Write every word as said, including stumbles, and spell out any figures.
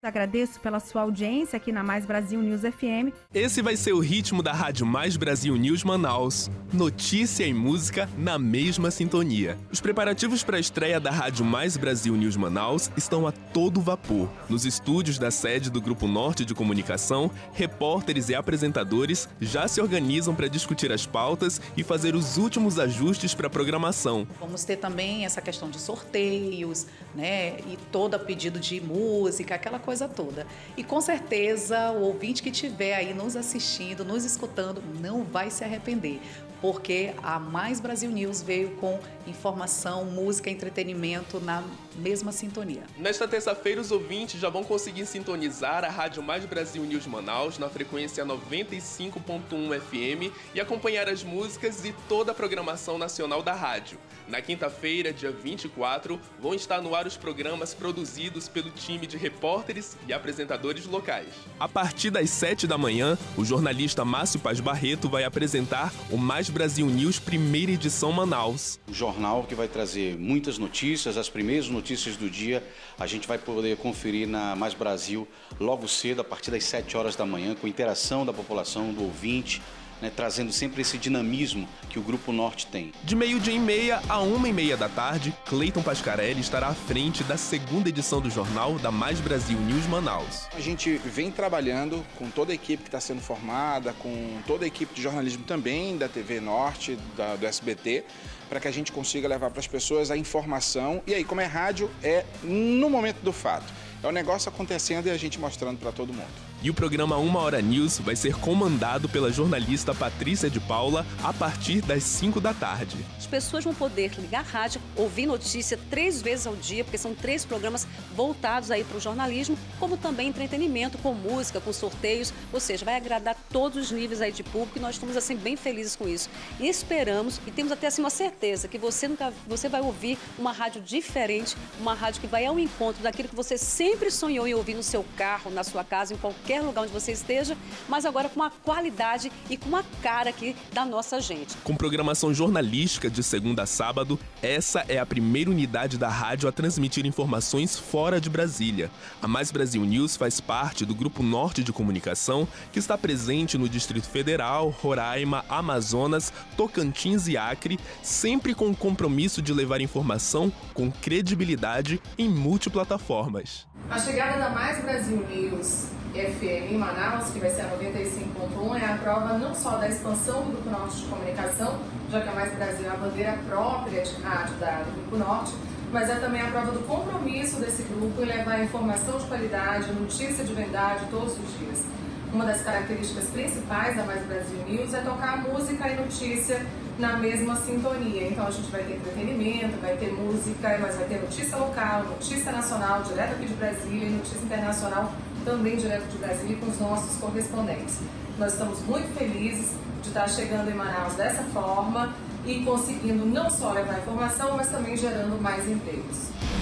Agradeço pela sua audiência aqui na Mais Brasil News F M. Esse vai ser o ritmo da Rádio Mais Brasil News Manaus. Notícia e música na mesma sintonia. Os preparativos para a estreia da Rádio Mais Brasil News Manaus estão a todo vapor. Nos estúdios da sede do Grupo Norte de Comunicação, repórteres e apresentadores já se organizam para discutir as pautas e fazer os últimos ajustes para a programação. Vamos ter também essa questão de sorteios, né? E todo pedido de música, aquela coisa toda. E com certeza o ouvinte que estiver aí nos assistindo, nos escutando, não vai se arrepender, porque a Mais Brasil News veio com informação, música, entretenimento na mesma sintonia. Nesta terça-feira, os ouvintes já vão conseguir sintonizar a Rádio Mais Brasil News Manaus na frequência noventa e cinco ponto um F M e acompanhar as músicas e toda a programação nacional da rádio. Na quinta-feira, dia vinte e quatro, vão estar no ar os programas produzidos pelo time de repórteres e apresentadores locais. A partir das sete da manhã, o jornalista Márcio Paz Barreto vai apresentar o Mais Brasil News primeira edição Manaus. Um jornal que vai trazer muitas notícias, as primeiras notícias do dia a gente vai poder conferir na Mais Brasil logo cedo, a partir das sete horas da manhã, com interação da população, do ouvinte, né, trazendo sempre esse dinamismo que o Grupo Norte tem. De meio-dia e meia a uma e meia da tarde, Cleiton Pascarelli estará à frente da segunda edição do jornal da Mais Brasil News Manaus. A gente vem trabalhando com toda a equipe que está sendo formada, com toda a equipe de jornalismo também da T V Norte, da, do S B T, para que a gente consiga levar para as pessoas a informação. E aí, como é rádio, é no momento do fato. É o negócio acontecendo e a gente mostrando para todo mundo. E o programa Uma Hora News vai ser comandado pela jornalista Patrícia de Paula a partir das cinco da tarde. As pessoas vão poder ligar a rádio, ouvir notícia três vezes ao dia, porque são três programas voltados aí para o jornalismo, como também entretenimento, com música, com sorteios, ou seja, vai agradar todos os níveis aí de público e nós estamos assim bem felizes com isso. E esperamos e temos até assim uma certeza que você, nunca, você vai ouvir uma rádio diferente, uma rádio que vai ao encontro daquilo que você sempre sonhou em ouvir no seu carro, na sua casa, em qualquer lugar onde você esteja, mas agora com uma qualidade e com uma cara aqui da nossa gente. Com programação jornalística de segunda a sábado, essa é a primeira unidade da rádio a transmitir informações fora de Brasília. A Mais Brasil News faz parte do Grupo Norte de Comunicação, que está presente no Distrito Federal, Roraima, Amazonas, Tocantins e Acre, sempre com o compromisso de levar informação com credibilidade em multiplataformas. A chegada da Mais Brasil News F M em Manaus, que vai ser a noventa e cinco ponto um, é a prova não só da expansão do Grupo Norte de Comunicação, já que a Mais Brasil é a bandeira própria de rádio da, do Grupo Norte, mas é também a prova do compromisso desse grupo em levar informação de qualidade, notícia de verdade todos os dias. Uma das características principais da Mais Brasil News é tocar música e notícia na mesma sintonia. Então a gente vai ter entretenimento, vai ter música, mas vai ter notícia local, notícia nacional, direto aqui de Brasília, e notícia internacional também direto de Brasília com os nossos correspondentes. Nós estamos muito felizes de estar chegando em Manaus dessa forma e conseguindo não só levar informação, mas também gerando mais empregos.